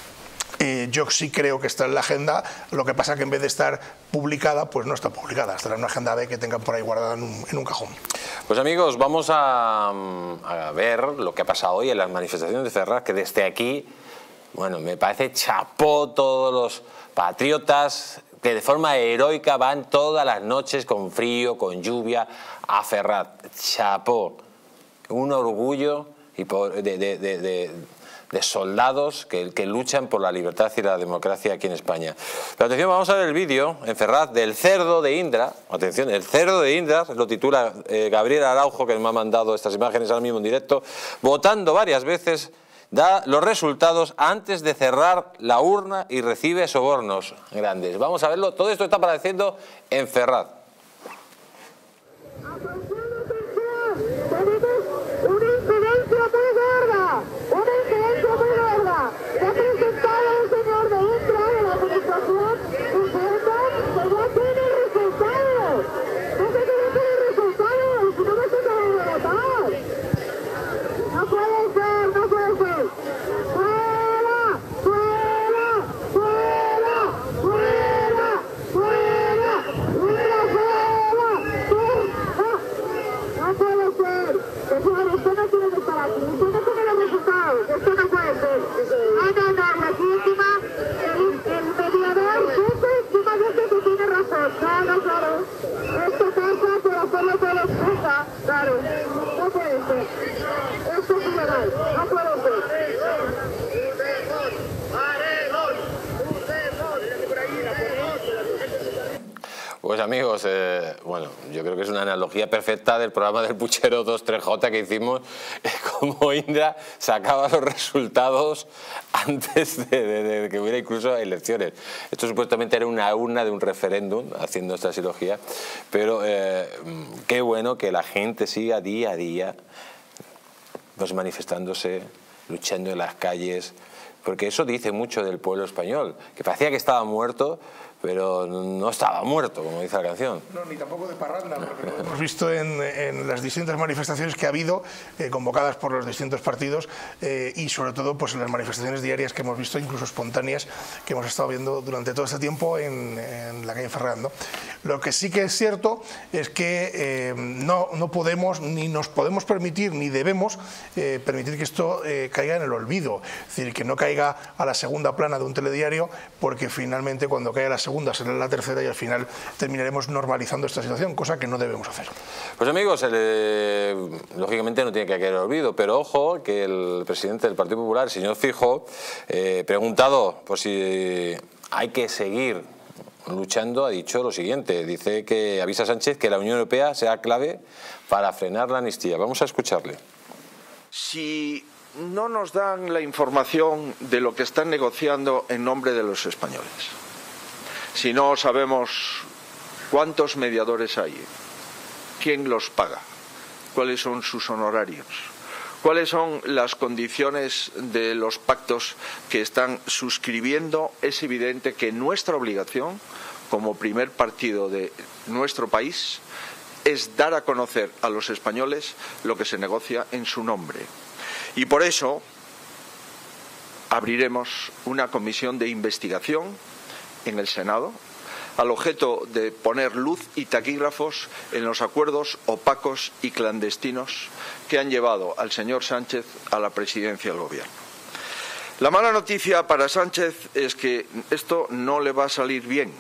yo sí creo que está en la agenda, lo que pasa que en vez de estar publicada, pues no está publicada, estará en una agenda B que tengan por ahí guardada en un cajón. Pues amigos, vamos a ver lo que ha pasado hoy en las manifestaciones de Ferraz, que desde aquí, bueno, me parece chapó todos los patriotas que de forma heroica van todas las noches con frío, con lluvia, a Ferraz. Chapó, un orgullo y de soldados que luchan por la libertad y la democracia aquí en España. Pero atención, vamos a ver el vídeo en Ferraz del cerdo de Indra. Atención, el cerdo de Indra, lo titula Gabriel Araujo, que me ha mandado estas imágenes ahora mismo en directo, votando varias veces, da los resultados antes de cerrar la urna y recibe sobornos grandes. Vamos a verlo, todo esto está apareciendo en Ferraz. Pues amigos, bueno, yo creo que es una analogía perfecta del programa del Puchero 2-3J que hicimos, como Indra sacaba los resultados antes de que hubiera incluso elecciones. Esto supuestamente era una urna de un referéndum, haciendo esta silogía, pero qué bueno que la gente siga día a día pues manifestándose, luchando en las calles, porque eso dice mucho del pueblo español, que parecía que estaba muerto, pero no estaba muerto, como dice la canción. No, ni tampoco de parranda, porque lo hemos visto en las distintas manifestaciones que ha habido, convocadas por los distintos partidos, y sobre todo pues en las manifestaciones diarias que hemos visto, incluso espontáneas, que hemos estado viendo durante todo este tiempo en la calle Ferraz, ¿no? Lo que sí que es cierto es que no podemos, ni nos podemos permitir, ni debemos permitir que esto caiga en el olvido, es decir, que no caiga a la segunda plana de un telediario, porque finalmente cuando caiga la segunda será la tercera y al final terminaremos normalizando esta situación, cosa que no debemos hacer. Pues amigos, lógicamente no tiene que caer el olvido, pero ojo que el presidente del Partido Popular, el señor Feijóo, preguntado por si hay que seguir luchando, ha dicho lo siguiente, dice que avisa a Sánchez que la Unión Europea será clave para frenar la amnistía. Vamos a escucharle. Si no nos dan la información de lo que están negociando en nombre de los españoles, si no sabemos cuántos mediadores hay, quién los paga, cuáles son sus honorarios, cuáles son las condiciones de los pactos que están suscribiendo, es evidente que nuestra obligación, como primer partido de nuestro país, es dar a conocer a los españoles lo que se negocia en su nombre. Y por eso abriremos una comisión de investigación en el Senado, al objeto de poner luz y taquígrafos en los acuerdos opacos y clandestinos que han llevado al señor Sánchez a la presidencia del Gobierno. La mala noticia para Sánchez es que esto no le va a salir bien,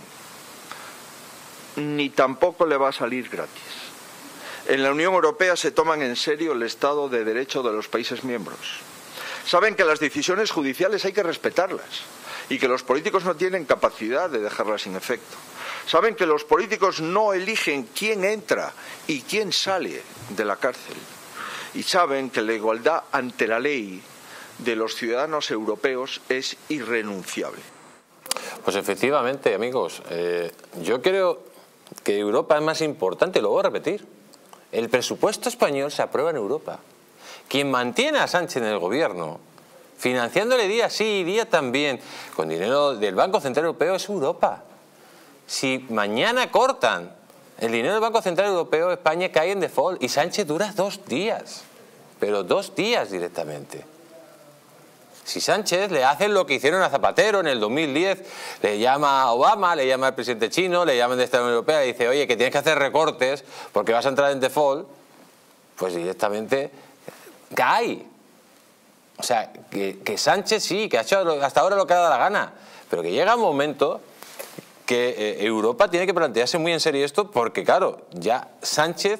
ni tampoco le va a salir gratis. En la Unión Europea se toman en serio el Estado de Derecho de los países miembros. Saben que las decisiones judiciales hay que respetarlas y que los políticos no tienen capacidad de dejarlas sin efecto. Saben que los políticos no eligen quién entra y quién sale de la cárcel. Y saben que la igualdad ante la ley de los ciudadanos europeos es irrenunciable. Pues efectivamente, amigos, yo creo que Europa es más importante, lo voy a repetir. El presupuesto español se aprueba en Europa. Quien mantiene a Sánchez en el gobierno, financiándole día sí y día también, con dinero del Banco Central Europeo, es Europa. Si mañana cortan el dinero del Banco Central Europeo, España cae en default y Sánchez dura 2 días, pero 2 días directamente. Si Sánchez le hacen lo que hicieron a Zapatero en el 2010, le llama a Obama, le llama al presidente chino, le llaman de esta Unión Europea y dice, oye, que tienes que hacer recortes porque vas a entrar en default, pues directamente cae. O sea, que Sánchez sí, que ha hecho hasta ahora lo que ha dado la gana, pero que llega un momento que Europa tiene que plantearse muy en serio esto porque, claro, ya Sánchez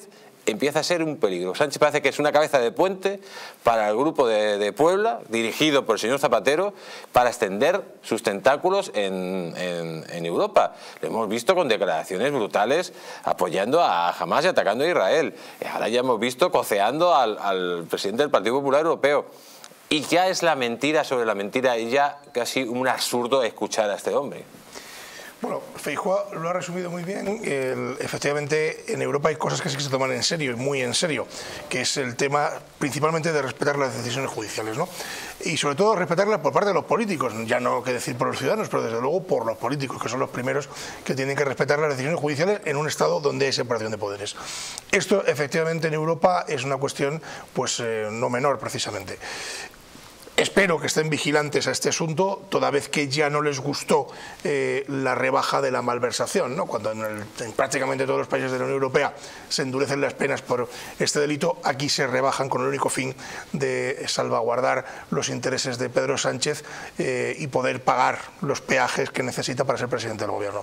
empieza a ser un peligro. Sánchez parece que es una cabeza de puente para el grupo de Puebla, dirigido por el señor Zapatero, para extender sus tentáculos en Europa. Lo hemos visto con declaraciones brutales apoyando a Hamás y atacando a Israel. Ahora ya hemos visto coceando al presidente del Partido Popular Europeo. Y ya es la mentira sobre la mentira, y ya casi un absurdo escuchar a este hombre. Bueno, Feijóo lo ha resumido muy bien. Efectivamente, en Europa hay cosas que sí que se toman en serio, y muy en serio, que es el tema principalmente de respetar las decisiones judiciales, ¿no? Y sobre todo respetarlas por parte de los políticos, ya no que decir por los ciudadanos, pero desde luego por los políticos, que son los primeros que tienen que respetar las decisiones judiciales en un Estado donde hay separación de poderes. Esto, efectivamente, en Europa es una cuestión pues no menor, precisamente. Espero que estén vigilantes a este asunto, toda vez que ya no les gustó la rebaja de la malversación, ¿no? Cuando en prácticamente todos los países de la Unión Europea se endurecen las penas por este delito, aquí se rebajan con el único fin de salvaguardar los intereses de Pedro Sánchez y poder pagar los peajes que necesita para ser presidente del gobierno.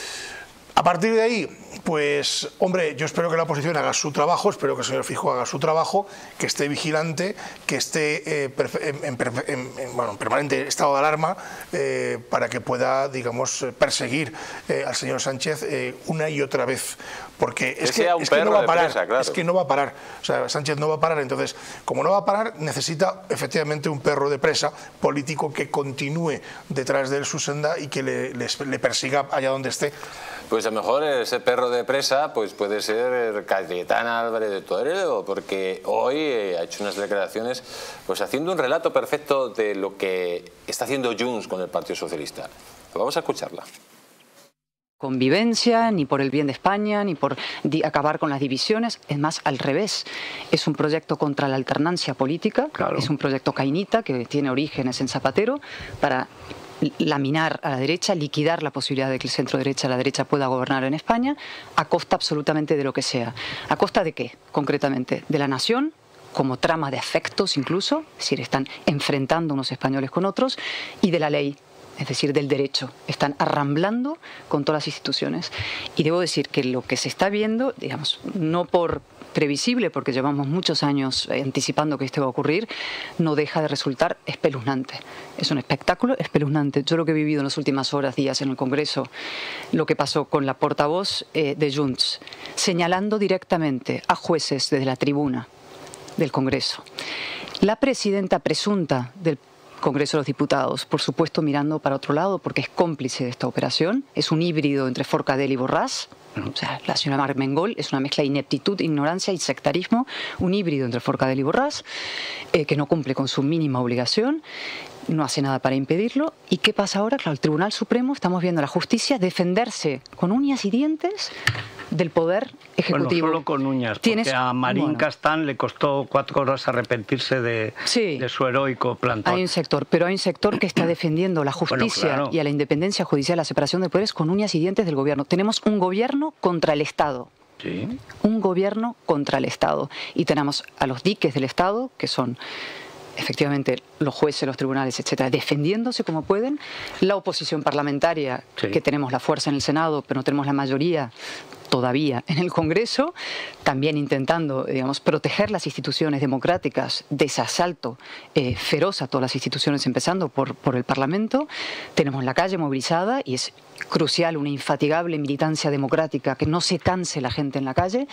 A partir de ahí, pues, hombre, yo espero que la oposición haga su trabajo, espero que el señor Feijóo haga su trabajo, que esté vigilante, que esté en permanente estado de alarma para que pueda, digamos, perseguir al señor Sánchez una y otra vez. Porque es que no va a parar, presa, claro. Es que no va a parar. O sea, Sánchez no va a parar, entonces, como no va a parar, necesita efectivamente un perro de presa político que continúe detrás de él su senda y que le persiga allá donde esté. Pues a lo mejor ese perro de presa pues puede ser Cayetana Álvarez de Toledo, porque hoy ha hecho unas declaraciones pues haciendo un relato perfecto de lo que está haciendo Junts con el Partido Socialista. Vamos a escucharla. Convivencia, ni por el bien de España, ni por acabar con las divisiones, es más, al revés. Es un proyecto contra la alternancia política, claro. Es un proyecto cainita que tiene orígenes en Zapatero para laminar a la derecha, liquidar la posibilidad de que el centro-derecha, la derecha pueda gobernar en España, a costa absolutamente de lo que sea. ¿A costa de qué, concretamente? De la nación, como trama de afectos incluso, es decir, están enfrentando unos españoles con otros, y de la ley, es decir, del derecho. Están arramblando con todas las instituciones. Y debo decir que lo que se está viendo, digamos, no por previsible, porque llevamos muchos años anticipando que esto va a ocurrir, no deja de resultar espeluznante. Es un espectáculo espeluznante. Yo lo que he vivido en las últimas horas, días en el Congreso, lo que pasó con la portavoz de Junts, señalando directamente a jueces desde la tribuna del Congreso. La presidenta presunta del Congreso de los Diputados, por supuesto mirando para otro lado porque es cómplice de esta operación, es un híbrido entre Forcadell y Borràs. O sea, la señora Armengol es una mezcla de ineptitud, ignorancia y sectarismo, un híbrido entre Forcadell y Borràs, que no cumple con su mínima obligación, no hace nada para impedirlo. ¿Y qué pasa ahora? Claro, el Tribunal Supremo, estamos viendo a la justicia defenderse con uñas y dientes del poder ejecutivo. Bueno, solo con uñas, porque a Marín Castán le costó 4 horas arrepentirse de su heroico plantón. Hay un sector, pero hay un sector que está defendiendo la justicia y a la independencia judicial, la separación de poderes con uñas y dientes del gobierno. Tenemos un gobierno contra el Estado. Sí. Un gobierno contra el Estado. Y tenemos a los diques del Estado, que son efectivamente los jueces, los tribunales, etcétera, defendiéndose como pueden, la oposición parlamentaria, que tenemos la fuerza en el Senado, pero no tenemos la mayoría todavía en el Congreso, también intentando, digamos, proteger las instituciones democráticas de ese asalto feroz a todas las instituciones, empezando por el Parlamento. Tenemos la calle movilizada y es crucial una infatigable militancia democrática, que no se canse la gente en la calle.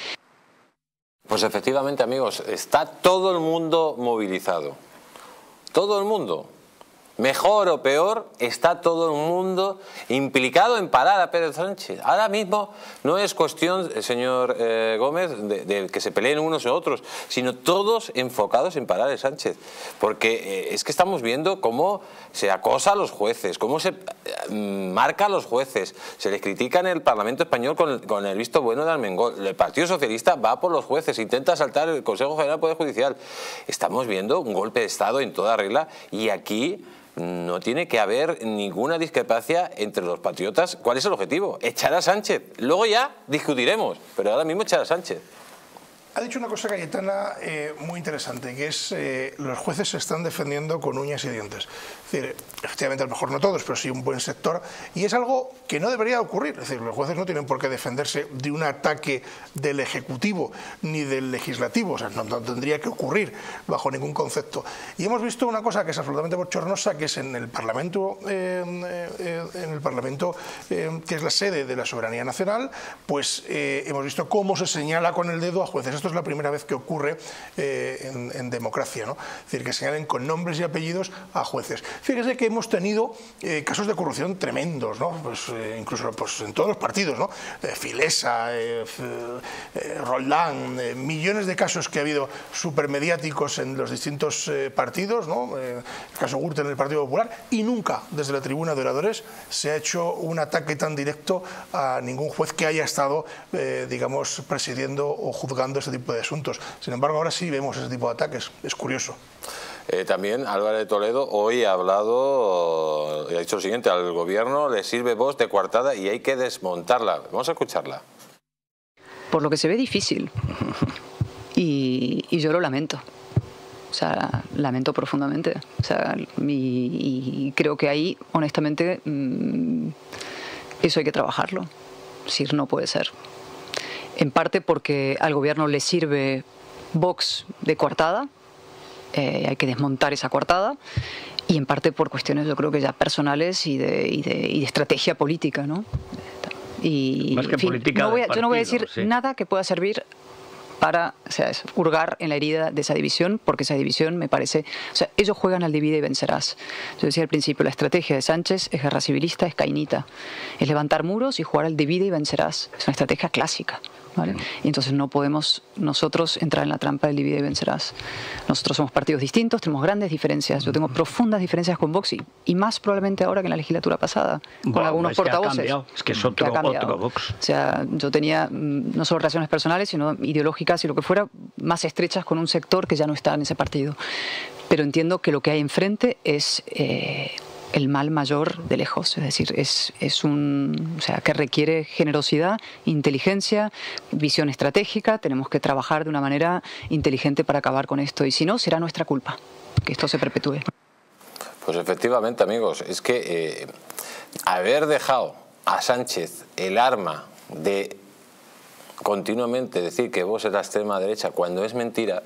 Pues efectivamente, amigos, está todo el mundo movilizado. Todo el mundo. Mejor o peor, está todo el mundo implicado en parar a Pedro Sánchez. Ahora mismo no es cuestión, señor Gómez, de que se peleen unos u otros, sino todos enfocados en parar a Sánchez. Porque es que estamos viendo cómo se acosa a los jueces, cómo se marca a los jueces, se les critica en el Parlamento Español con el visto bueno de Armengol. El Partido Socialista va por los jueces, intenta saltar el Consejo General del Poder Judicial. Estamos viendo un golpe de Estado en toda regla y aquí no tiene que haber ninguna discrepancia entre los patriotas. ¿Cuál es el objetivo? Echar a Sánchez. Luego ya discutiremos, pero ahora mismo echar a Sánchez. Ha dicho una cosa Cayetana muy interesante, que es los jueces se están defendiendo con uñas y dientes. Es decir, efectivamente a lo mejor no todos, pero sí un buen sector, y es algo que no debería ocurrir. Es decir, los jueces no tienen por qué defenderse de un ataque del Ejecutivo ni del Legislativo, o sea, no tendría que ocurrir bajo ningún concepto. Y hemos visto una cosa que es absolutamente bochornosa, que es en el Parlamento, que es la sede de la soberanía nacional, pues hemos visto cómo se señala con el dedo a jueces. Esto es la primera vez que ocurre en democracia, ¿no? Es decir, que señalen con nombres y apellidos a jueces. Fíjese que hemos tenido casos de corrupción tremendos, ¿no? Pues, incluso pues, en todos los partidos, ¿no? Filesa, Roldán, millones de casos que ha habido supermediáticos en los distintos partidos, ¿no? El caso Gürtel en el Partido Popular, y nunca desde la tribuna de oradores se ha hecho un ataque tan directo a ningún juez que haya estado, digamos, presidiendo o juzgando ese tipo de asuntos. Sin embargo, ahora sí vemos ese tipo de ataques. Es curioso. También Álvarez de Toledo hoy ha hablado y ha dicho lo siguiente: al gobierno le sirve Vox de coartada y hay que desmontarla. Vamos a escucharla. Por lo que se ve difícil y yo lo lamento. O sea, lamento profundamente. O sea, y creo que ahí, honestamente, eso hay que trabajarlo. Es decir, no puede ser. En parte porque al gobierno le sirve Vox de coartada, hay que desmontar esa coartada, y en parte por cuestiones, yo creo que ya personales y de estrategia política, ¿no? Y, más que en fin, política yo no voy a decir sí, nada que pueda servir para, o sea, hurgar en la herida de esa división, porque esa división me parece, o sea, ellos juegan al divide y vencerás. Yo decía al principio, la estrategia de Sánchez es guerra civilista, es cainita, es levantar muros y jugar al divide y vencerás. Es una estrategia clásica, ¿vale? Y entonces no podemos nosotros entrar en la trampa del divide y vencerás. Nosotros somos partidos distintos, tenemos grandes diferencias. Yo tengo profundas diferencias con Vox y más probablemente ahora que en la legislatura pasada, con algunos portavoces. Es que es otro Vox. O sea, yo tenía no solo relaciones personales, sino ideológicas y lo que fuera, más estrechas con un sector que ya no está en ese partido. Pero entiendo que lo que hay enfrente es el mal mayor de lejos, es decir, o sea, que requiere generosidad, inteligencia, visión estratégica. Tenemos que trabajar de una manera inteligente para acabar con esto, y si no, será nuestra culpa que esto se perpetúe. Pues efectivamente, amigos, es que haber dejado a Sánchez el arma de continuamente decir que Vox es la extrema derecha cuando es mentira,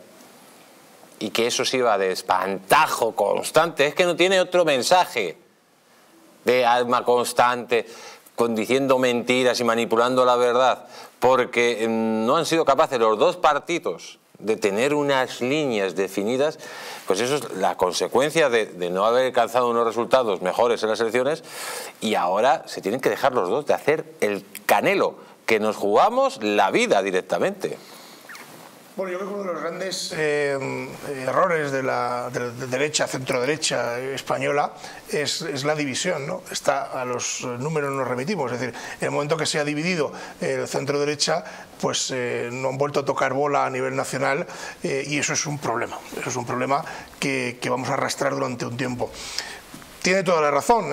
y que eso se iba de espantajo constante, es que no tiene otro mensaje de arma constante, diciendo mentiras y manipulando la verdad, porque no han sido capaces los dos partidos de tener unas líneas definidas. Pues eso es la consecuencia de no haber alcanzado unos resultados mejores en las elecciones, y ahora se tienen que dejar los dos de hacer el canelo, que nos jugamos la vida directamente. Bueno, yo creo que uno de los grandes errores de la derecha, centro-derecha española es la división, ¿no? A los números nos remitimos, es decir, en el momento que se ha dividido el centro-derecha, pues no han vuelto a tocar bola a nivel nacional, y eso es un problema. Eso es un problema que vamos a arrastrar durante un tiempo. Tiene toda la razón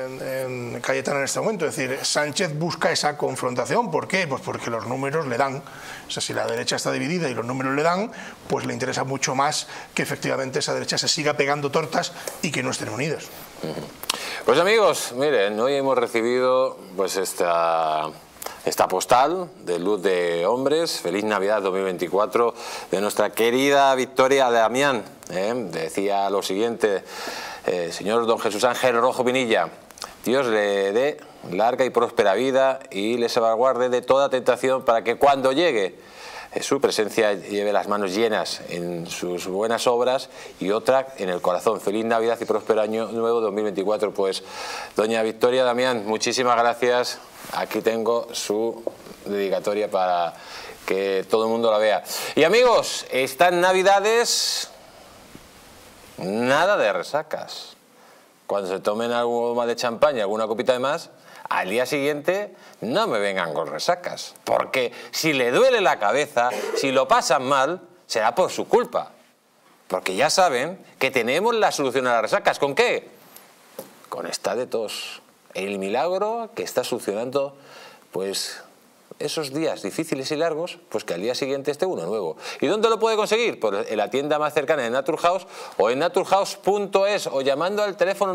en Cayetana en este momento, es decir, Sánchez busca esa confrontación. ¿Por qué? Pues porque los números le dan. O sea, si la derecha está dividida y los números le dan, pues le interesa mucho más que efectivamente esa derecha se siga pegando tortas y que no estén unidos. Pues amigos, miren, hoy hemos recibido pues esta postal de Luz de Hombres, Feliz Navidad 2024, de nuestra querida Victoria Damián. Decía lo siguiente: señor don Jesús Ángel Rojo Pinilla, Dios le dé larga y próspera vida y le salvaguarde de toda tentación, para que cuando llegue su presencia lleve las manos llenas en sus buenas obras y otra en el corazón. Feliz Navidad y próspero año nuevo 2024. Pues doña Victoria Damián, muchísimas gracias. Aquí tengo su dedicatoria para que todo el mundo la vea. Y amigos, estas Navidades, nada de resacas. Cuando se tomen algo más de champaña, alguna copita de más, al día siguiente no me vengan con resacas, porque si le duele la cabeza, si lo pasan mal, será por su culpa, porque ya saben que tenemos la solución a las resacas. ¿Con qué? Con esta de tos, el milagro que está solucionando pues esos días difíciles y largos, pues que al día siguiente esté uno nuevo. ¿Y dónde lo puede conseguir? Pues en la tienda más cercana de Naturhaus o en naturhaus.es o llamando al teléfono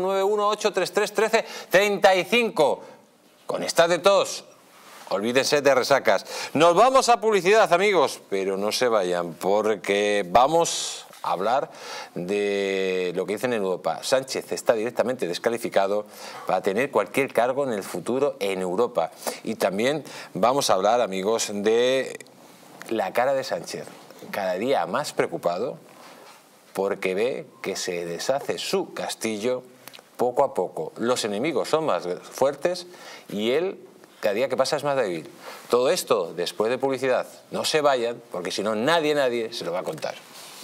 918331335. Con esta de tos, olvídense de resacas. Nos vamos a publicidad, amigos, pero no se vayan porque vamos a hablar de lo que dicen en Europa. Sánchez está directamente descalificado para tener cualquier cargo en el futuro en Europa. Y también vamos a hablar, amigos, de la cara de Sánchez, cada día más preocupado porque ve que se deshace su castillo poco a poco. Los enemigos son más fuertes y él cada día que pasa es más débil. Todo esto después de publicidad. No se vayan porque si no nadie se lo va a contar.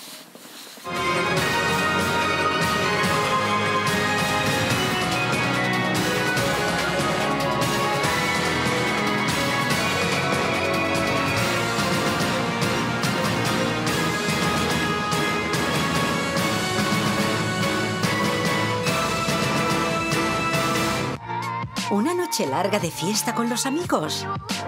¿Una noche larga de fiesta con los amigos?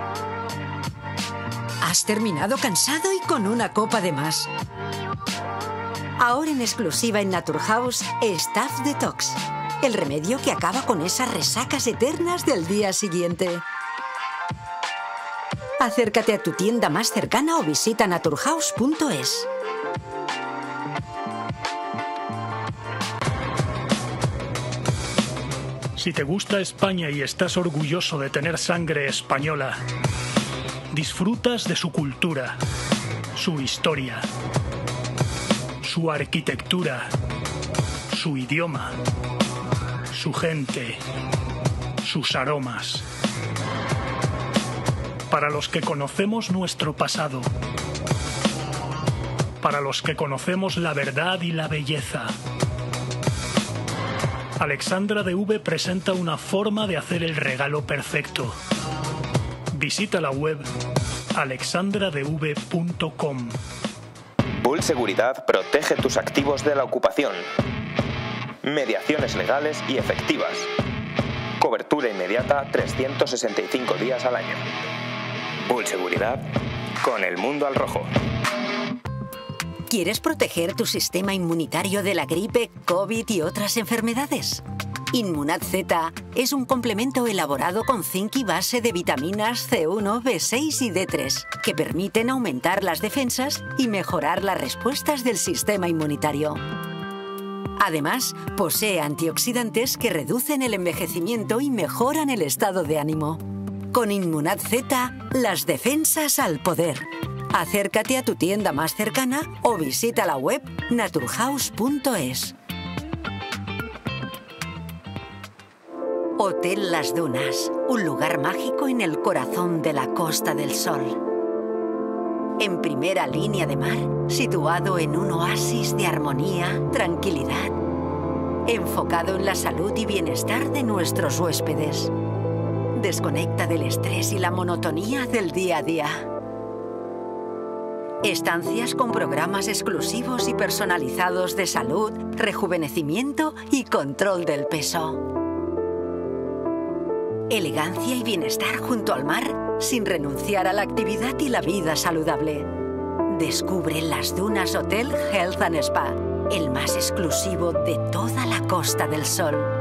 ¿Has terminado cansado y con una copa de más? Ahora en exclusiva en Naturhaus, Staph Detox. El remedio que acaba con esas resacas eternas del día siguiente. Acércate a tu tienda más cercana o visita naturhaus.es. Si te gusta España y estás orgulloso de tener sangre española, disfrutas de su cultura, su historia, su arquitectura, su idioma, su gente, sus aromas. Para los que conocemos nuestro pasado, para los que conocemos la verdad y la belleza, Alexandra DV presenta una forma de hacer el regalo perfecto. Visita la web alexandradv.com. Bull Seguridad protege tus activos de la ocupación. Mediaciones legales y efectivas. Cobertura inmediata 365 días al año. Bull Seguridad con el mundo al rojo. ¿Quieres proteger tu sistema inmunitario de la gripe, COVID y otras enfermedades? Inmunad Z es un complemento elaborado con zinc y base de vitaminas C1, B6 y D3 que permiten aumentar las defensas y mejorar las respuestas del sistema inmunitario. Además, posee antioxidantes que reducen el envejecimiento y mejoran el estado de ánimo. Con Inmunad Z, las defensas al poder. Acércate a tu tienda más cercana o visita la web naturhaus.es. Hotel Las Dunas, un lugar mágico en el corazón de la Costa del Sol. En primera línea de mar, situado en un oasis de armonía, tranquilidad, enfocado en la salud y bienestar de nuestros huéspedes. Desconecta del estrés y la monotonía del día a día. Estancias con programas exclusivos y personalizados de salud, rejuvenecimiento y control del peso. Elegancia y bienestar junto al mar, sin renunciar a la actividad y la vida saludable. Descubre Las Dunas Hotel Health and Spa, el más exclusivo de toda la Costa del Sol.